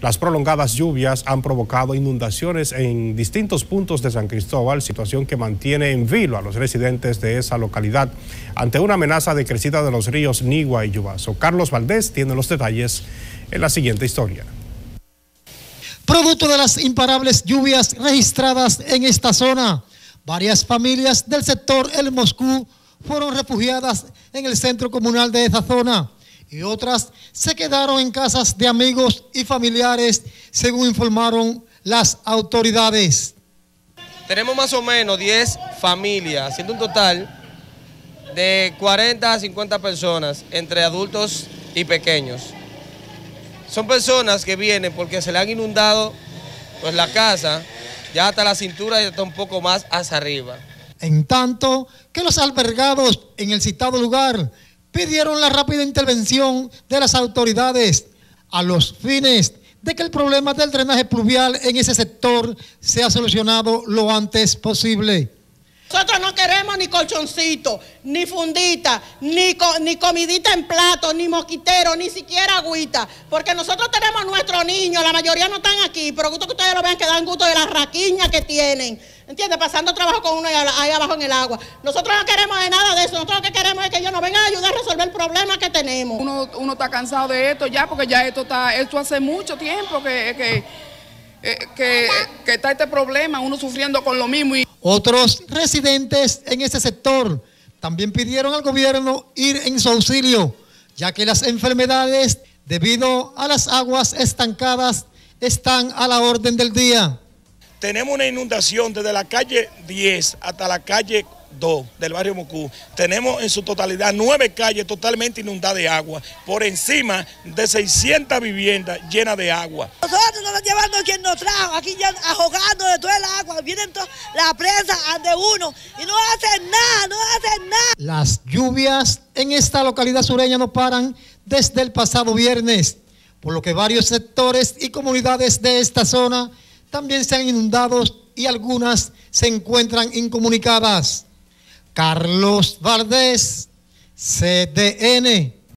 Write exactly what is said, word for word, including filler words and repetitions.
Las prolongadas lluvias han provocado inundaciones en distintos puntos de San Cristóbal, situación que mantiene en vilo a los residentes de esa localidad ante una amenaza de crecida de los ríos Nigua y Yubaso. Carlos Valdés tiene los detalles en la siguiente historia. Producto de las imparables lluvias registradas en esta zona, varias familias del sector El Moscú fueron refugiadas en el centro comunal de esa zona y otras se quedaron en casas de amigos y familiares, según informaron las autoridades. Tenemos más o menos diez familias, siendo un total de cuarenta a cincuenta personas, entre adultos y pequeños. Son personas que vienen porque se le han inundado pues, la casa, ya hasta la cintura y hasta un poco más hacia arriba. En tanto que los albergados en el citado lugar pidieron la rápida intervención de las autoridades a los fines de que el problema del drenaje pluvial en ese sector sea solucionado lo antes posible. Nosotros no queremos ni colchoncito, ni fundita, ni, co ni comidita en plato, ni mosquitero, ni siquiera agüita, porque nosotros tenemos nuestros niños, la mayoría no están aquí, pero gusto que ustedes lo vean que dan gusto de las raquiñas que tienen, ¿entiendes? Pasando trabajo con uno ahí, ahí abajo en el agua. Nosotros no queremos de nada de eso, nosotros lo que queremos es que ellos nos vengan a ayudar a resolver el problema que tenemos. Uno, uno está cansado de esto ya, porque ya esto está, esto hace mucho tiempo que... que Eh, que, que está este problema, uno sufriendo con lo mismo. Y... Otros residentes en ese sector también pidieron al gobierno ir en su auxilio, ya que las enfermedades debido a las aguas estancadas están a la orden del día. Tenemos una inundación desde la calle diez hasta la calle dos del barrio Moscú. Tenemos en su totalidad nueve calles totalmente inundadas de agua, por encima de seiscientas viviendas llenas de agua. Nosotros nos estamos llevando quien nos trajo, aquí ya ahogando de todo el agua, vienen toda la presa de uno y no hacen nada, no hacen nada. Las lluvias en esta localidad sureña no paran desde el pasado viernes, por lo que varios sectores y comunidades de esta zona también se han inundado y algunas se encuentran incomunicadas. Carlos Valdés, C D N.